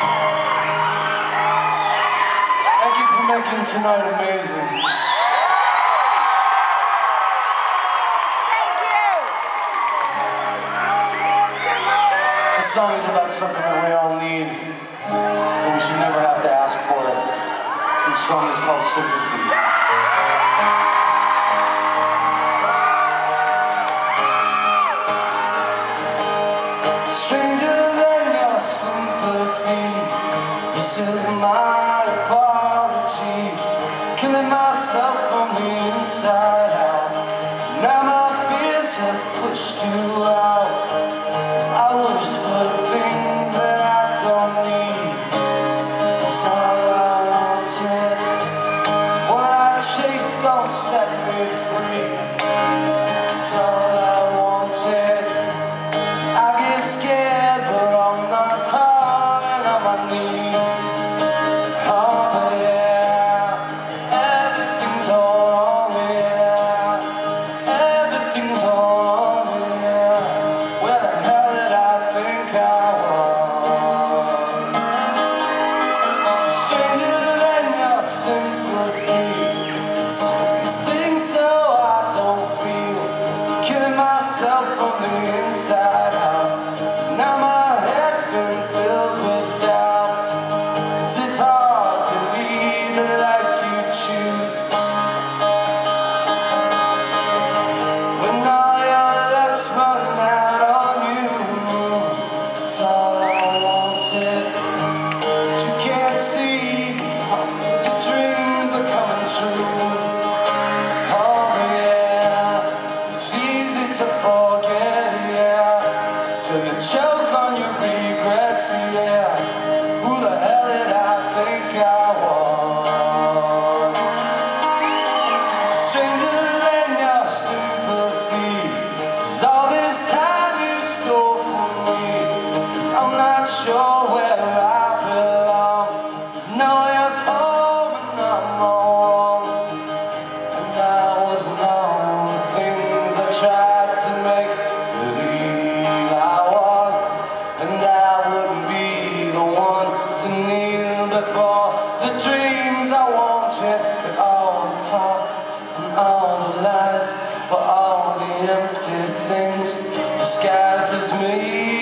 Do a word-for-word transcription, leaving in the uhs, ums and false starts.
Thank you for making tonight amazing. Thank you. This song is about something that we all need, but we should never have to ask for it. This song is called Sympathy. Stranger than your sympathy, this is my apology. Killing myself from the inside out. Now my fears have pushed you out, 'cause I wish for things that I don't need. It's all I wanted. What I chase don't set me free. It's all I wanted. I get scared, but I'm not crawling on my knees. Oh, but yeah, everything's on, yeah. Everything's on, yeah. Where the hell did I think I was? Stranger than your sympathy. These things so I don't feel. Killing myself from the inside out. Now my head's been filled with doubt. 'Cause it's hard to lead the life you choose when all your luck's run out on you. It's all I wanted, but you can't see before your dreams are coming true. Oh yeah, it's easy to forget, yeah, till you choke on your regrets, yeah. Who the hell did I think I was? Stranger than your sympathy. 'Cause all this time you stole from me, I'm not sure where I belong. There's nowhere's home and I'm all wrong. And I wasn't all the things I tried to make believe I was. And I wouldn't be the one to kneel before the dreams I wanted. But all the talk and all the lies were all the empty things disguised as me.